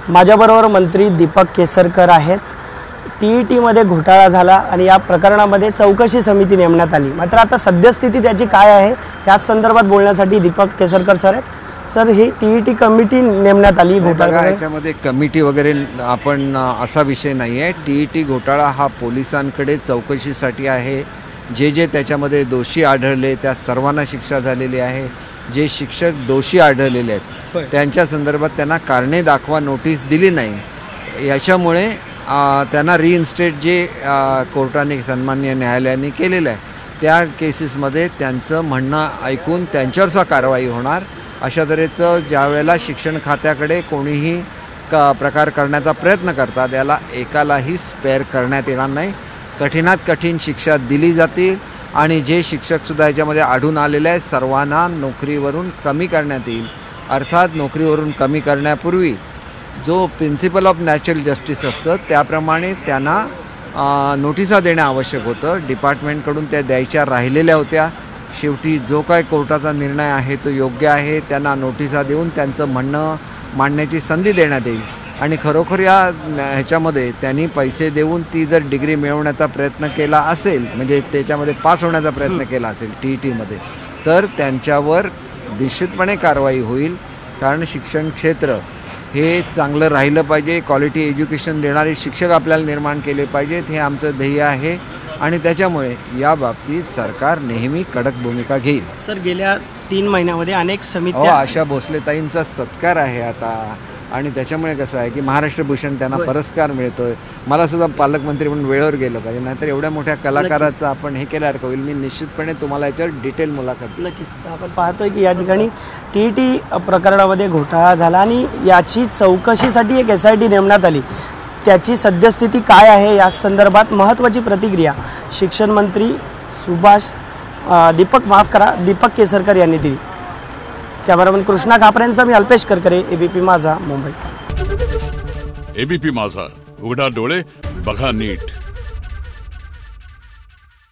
माझ्याबरोबर मंत्री दीपक केसरकर आहेत। टीईटीमध्ये घोटाळा झाला आणि या प्रकरणामध्ये चौकशी समिती नेमण्यात आली, मात्र आता सद्यस्थिती त्याची काय आहे या संदर्भात बोलण्यासाठी दीपक केसरकर सर आहेत। सर, ही टीईटी कमिटी नेमण्यात आली घोटाळा, याच्यामध्ये कमिटी वगैरे आपण असा विषय नाही आहे। टीईटी घोटाळा हा पोलिसांकडे चौकशीसाठी आहे। जे त्याच्यामध्ये दोषी आढळले त्या सर्वांना शिक्षा झालेली आहे। जे शिक्षक दोषी आढळलेले आहेत त्यांच्या संदर्भात त्यांना कारणे दाखवा नोटीस दिली नाही, याच्यामुळे त्यांना रिइन्स्टेट जे कोर्टाने सन्माननीय न्यायालयाने केलेलं आहे त्या केसेसमध्ये त्यांचं म्हणणं ऐकून त्यांच्यावरच कारवाई होणार। अशा तऱ्हेचं ज्या वेळेला शिक्षण खात्याकडे कोणीही प्रकार करण्याचा प्रयत्न करतात त्याला एकालाही स्पेअर करण्यात येणार नाही। कठीणात कठीण शिक्षा दिली जातील आणि जे शिक्षकसुद्धा याच्यामध्ये आढळून आलेले आहेत सर्वांना नोकरीवरून कमी करण्यात येईल। अर्थात नोकरीवरून कमी करण्यापूर्वी जो प्रिन्सिपल ऑफ नॅचरल जस्टिस असतं त्याप्रमाणे त्यांना नोटिसा देणं आवश्यक होतं। डिपार्टमेंटकडून त्या द्यायच्या राहिलेल्या होत्या। शेवटी जो काय कोर्टाचा निर्णय आहे तो योग्य आहे, त्यांना नोटिसा देऊन त्यांचं म्हणणं मांडण्याची संधी देण्यात येईल। आणि खरोखर ह्याच्यामध्ये त्यांनी पैसे देऊन ती जर डिग्री मिळवण्याचा प्रयत्न केला असेल, म्हणजे त्याच्यामध्ये पास होण्याचा प्रयत्न केला असेल टीईटीमध्ये, तर त्यांच्यावर निश्चितपणे कारवाई होईल। कारण शिक्षण क्षेत्र हे चांगलं राहिलं पाहिजे, क्वालिटी एज्युकेशन देणारे शिक्षक आपल्याला निर्माण केले पाहिजेत, हे आमचं ध्येय आहे आणि त्याच्यामुळे या बाबतीत सरकार नेहमी कडक भूमिका घेईल। सर, गेल्या 3 महिन्यामध्ये अनेक समित्या आशा भोसले ताईंचा सत्कार आहे आता, आणि त्याच्यामुळे कसं आहे की महाराष्ट्र भूषण त्यांना पुरस्कार मिळतोय। मला सुद्धा पालकमंत्री म्हणून वेळेवर गेलं पाहिजे, नाहीतर एवढ्या मोठ्या कलाकाराचं आपण हे केल्यासारखं होईल। मी निश्चितपणे तुम्हाला याच्यावर डिटेल मुलाखत नक्कीच। आपण पाहतोय की या ठिकाणी टीईटी प्रकरणामध्ये घोटाळा झाला आणि याची चौकशीसाठी एक SIT नेमण्यात आली। त्याची सद्यस्थिती काय आहे या संदर्भात महत्त्वाची प्रतिक्रिया शिक्षण मंत्री दीपक केसरकर यांनी दिली। कॅमेरामन कृष्णा खापरेंचा मी अल्पेश करकरे, ABP माझा, मुंबई। ABP माझा, उघडा डोळे बघा नीट।